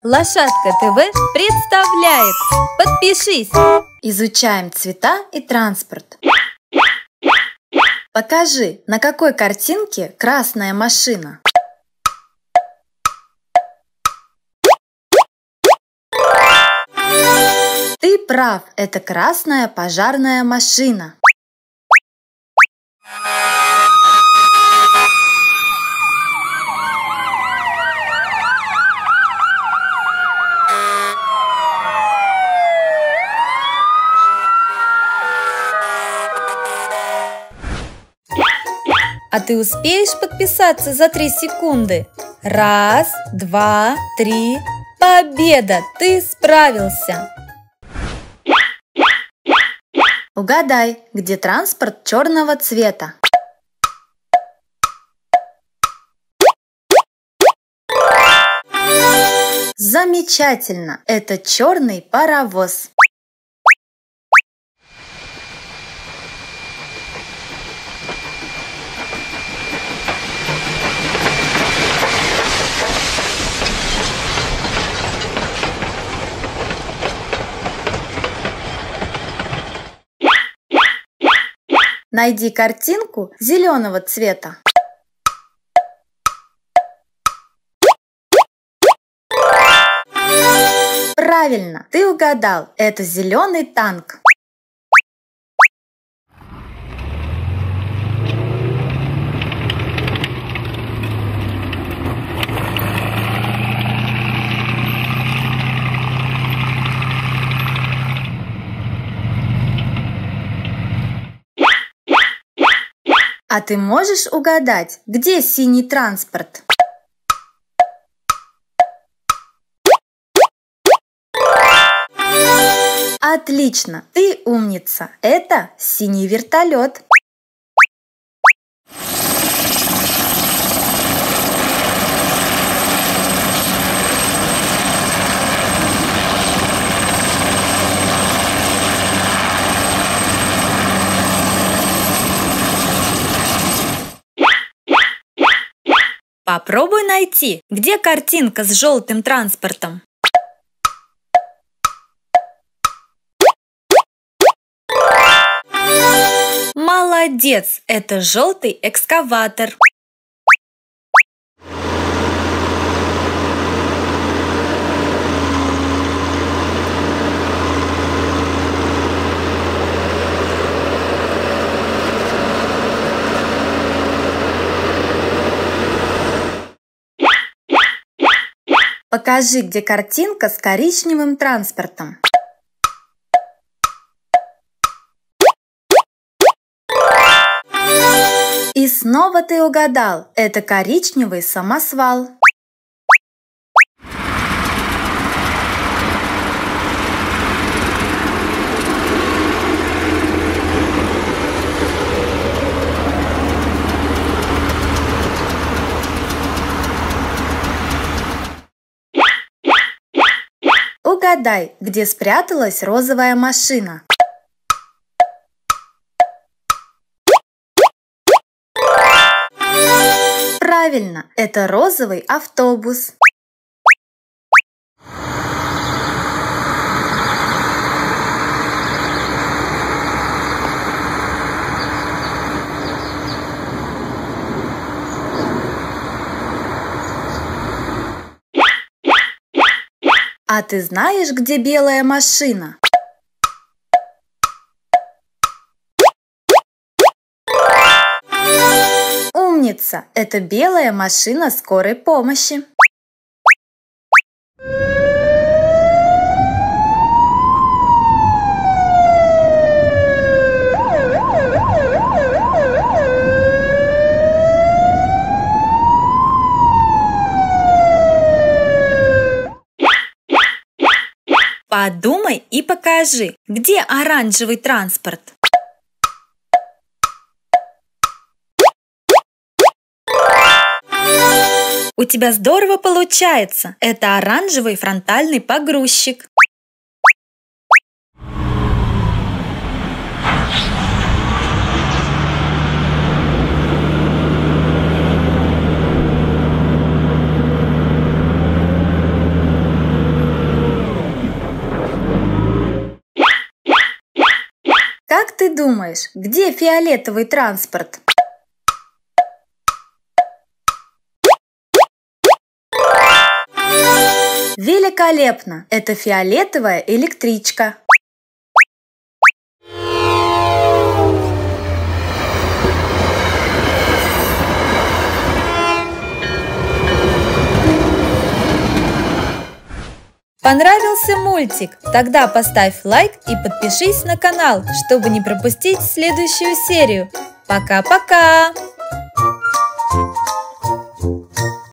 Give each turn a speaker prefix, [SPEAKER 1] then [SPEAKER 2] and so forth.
[SPEAKER 1] Лошадка ТВ представляет! Подпишись! Изучаем цвета и транспорт. Покажи, на какой картинке красная машина. Ты прав, это красная пожарная машина. А ты успеешь подписаться за 3 секунды? 1, 2, 3. Победа! Ты справился! Угадай, где транспорт черного цвета? Замечательно! Это черный паровоз. Найди картинку зеленого цвета. Правильно, ты угадал, это зеленый танк. А ты можешь угадать, где синий транспорт? Отлично, ты умница. Это синий вертолет. Попробуй найти, где картинка с желтым транспортом. Молодец! Это желтый экскаватор. Покажи, где картинка с коричневым транспортом. И снова ты угадал, это коричневый самосвал. Угадай, где спряталась розовая машина. Правильно, это розовый автобус. А ты знаешь, где белая машина? Умница! Это белая машина скорой помощи. Подумай и покажи, где оранжевый транспорт. У тебя здорово получается! Это оранжевый фронтальный погрузчик. думаешь, где фиолетовый транспорт? Великолепно! Это фиолетовая электричка. Понравился мультик? Тогда поставь лайк и подпишись на канал, чтобы не пропустить следующую серию. Пока-пока!